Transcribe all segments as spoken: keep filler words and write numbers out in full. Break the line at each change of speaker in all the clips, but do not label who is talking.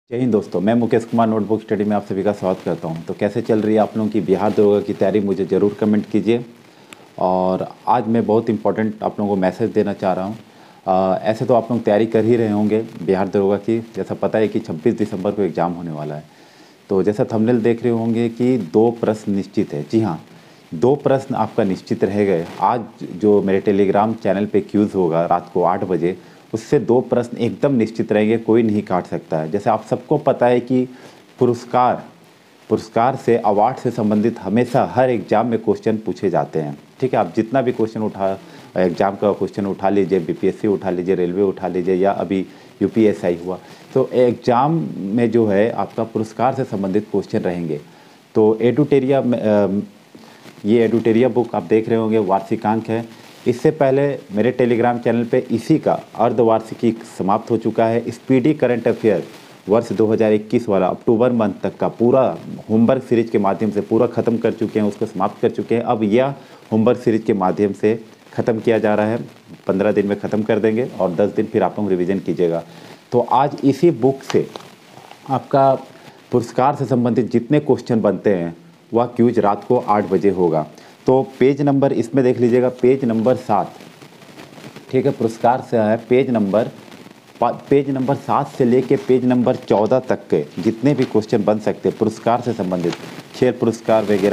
जय हिंद दोस्तों, मैं मुकेश कुमार नोटबुक स्टडी में आप सभी का स्वागत करता हूं। तो कैसे चल रही है आप लोगों की बिहार दरोगा की तैयारी, मुझे ज़रूर कमेंट कीजिए। और आज मैं बहुत इंपॉर्टेंट आप लोगों को मैसेज देना चाह रहा हूं। ऐसे तो आप लोग तैयारी कर ही रहे होंगे बिहार दरोगा की। जैसा पता है कि छब्बीस दिसंबर को एग्ज़ाम होने वाला है। तो जैसा थंबनेल देख रहे होंगे कि दो प्रश्न निश्चित है। जी हाँ, दो प्रश्न आपका निश्चित रह गए। आज जो मेरे टेलीग्राम चैनल पे क्यूज़ होगा रात को आठ बजे, उससे दो प्रश्न एकदम निश्चित रहेंगे, कोई नहीं काट सकता है। जैसे आप सबको पता है कि पुरस्कार पुरस्कार से, अवार्ड से संबंधित हमेशा हर एग्ज़ाम में क्वेश्चन पूछे जाते हैं। ठीक है, आप जितना भी क्वेश्चन उठा एग्ज़ाम का क्वेश्चन उठा लीजिए, बीपीएससी उठा लीजिए, रेलवे उठा लीजिए, या अभी यूपीएसआई हुआ, तो एग्ज़ाम में जो है आपका पुरस्कार से संबंधित क्वेश्चन रहेंगे। तो एडुटेरिया में ये एडुटेरिया बुक आप देख रहे होंगे, वार्षिकांक है। इससे पहले मेरे टेलीग्राम चैनल पे इसी का अर्धवार्षिकी समाप्त हो चुका है। स्पीडी करंट अफेयर वर्ष दो हज़ार इक्कीस वाला अक्टूबर मंथ तक का पूरा होमवर्क सीरीज के माध्यम से पूरा ख़त्म कर चुके हैं, उसको समाप्त कर चुके हैं। अब यह होमवर्क सीरीज के माध्यम से ख़त्म किया जा रहा है। पंद्रह दिन में ख़त्म कर देंगे और दस दिन फिर आप लोग रिविज़न कीजिएगा। तो आज इसी बुक से आपका पुरस्कार से संबंधित जितने क्वेश्चन बनते हैं वह क्यूज रात को आठ बजे होगा। तो पेज नंबर इसमें देख लीजिएगा, पेज नंबर सात। ठीक है, पुरस्कार से है पेज नंबर पेज नंबर सात से लेके पेज नंबर चौदह तक के जितने भी क्वेश्चन बन सकते हैं पुरस्कार से संबंधित, खेल पुरस्कार वगैरह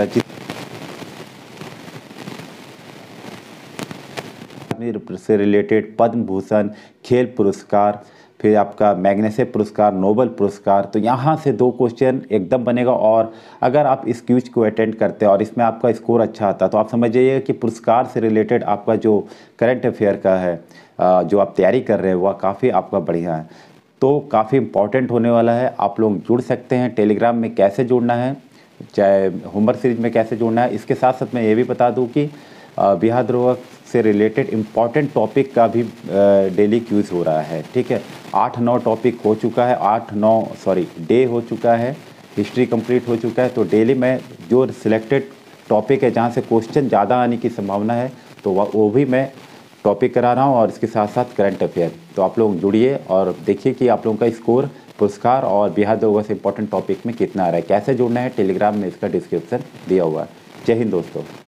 से रिलेटेड, पद्म भूषण, खेल पुरस्कार, फिर आपका मैग्नेसे पुरस्कार, नोबल पुरस्कार, तो यहाँ से दो क्वेश्चन एकदम बनेगा। और अगर आप इस क्यूज को अटेंड करते हैं और इसमें आपका स्कोर अच्छा आता है तो आप समझ जाइए कि पुरस्कार से रिलेटेड आपका जो करंट अफेयर का है, जो आप तैयारी कर रहे हैं, वह काफ़ी आपका बढ़िया है। तो काफ़ी इंपॉर्टेंट होने वाला है। आप लोग जुड़ सकते हैं। टेलीग्राम में कैसे जुड़ना है, चाहे होमवर्क सीरीज में कैसे जुड़ना है, इसके साथ साथ मैं ये भी बता दूँ कि बिहार दरोगा से रिलेटेड इम्पॉर्टेंट टॉपिक का भी डेली क्यूज हो रहा है। ठीक है, आठ नौ टॉपिक हो चुका है, आठ नौ सॉरी डे हो चुका है, हिस्ट्री कंप्लीट हो चुका है। तो डेली मैं जो सिलेक्टेड टॉपिक है जहाँ से क्वेश्चन ज़्यादा आने की संभावना है, तो वह वो भी मैं टॉपिक करा रहा हूँ, और इसके साथ साथ करंट अफेयर। तो आप लोग जुड़िए और देखिए कि आप लोगों का स्कोर पुरस्कार और बिहार दरोगा से इंपॉर्टेंट टॉपिक में कितना आ रहा है। कैसे जुड़ना है, टेलीग्राम में इसका डिस्क्रिप्शन दिया हुआ है। जय हिंद दोस्तों।